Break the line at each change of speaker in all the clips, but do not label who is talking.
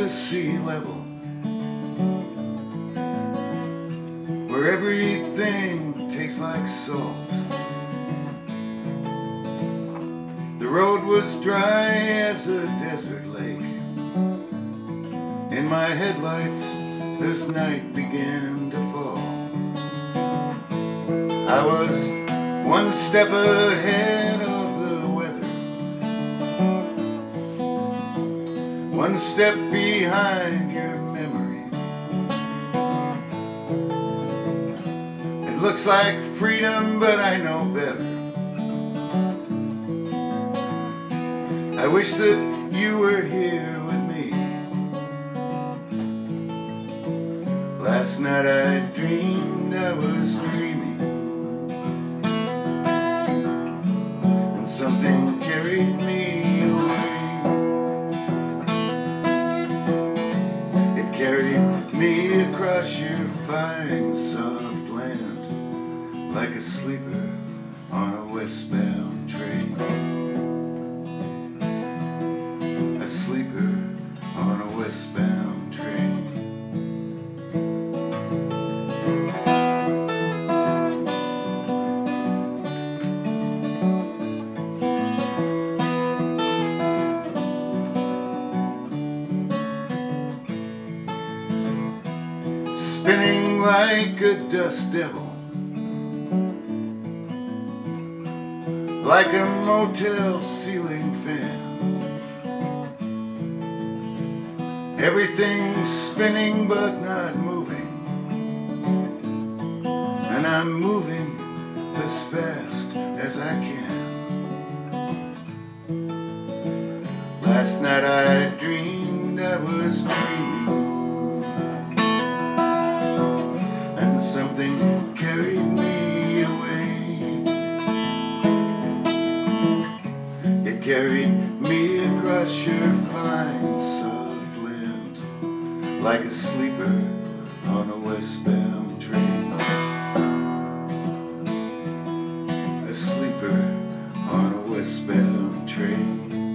sea level, where everything tastes like salt. The road was dry as a desert lake. In my headlights as night began to fall, I was one step ahead of the weather, one step behind your memory. It looks like freedom, but I know better. I wish that you were here with me. Last night I dreamed I was dreaming, and something carried me away. It carried me across your fine soft land, like a sleeper on a westbound train. A sleeper on a westbound train. Spinning like a dust devil, like a motel ceiling fan. Everything's spinning but not moving, and I'm moving as fast as I can. Last night I dreamed I was dreaming, and something carried me away. It carried me across your fine soft land, like a sleeper on a westbound train. A sleeper on a westbound train.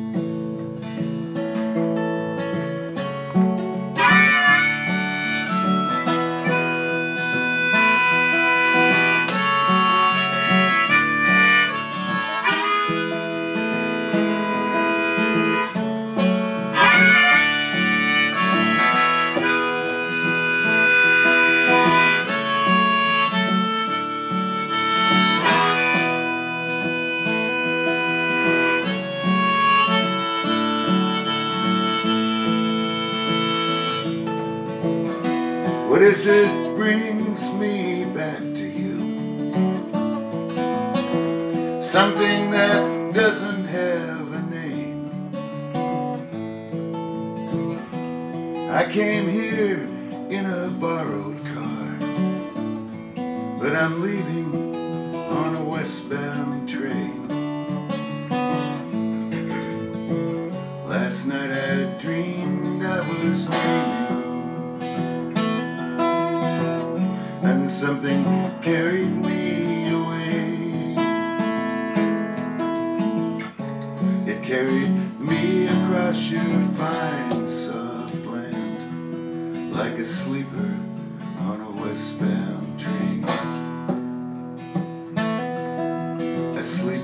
What is it brings me back to you? Something that doesn't have a name. I came here in a borrowed car, but I'm leaving on a westbound train. Last night I dreamed I was dreaming, and something carried me away. It carried me across your fine soft land, like a sleeper on a westbound train. A sleeper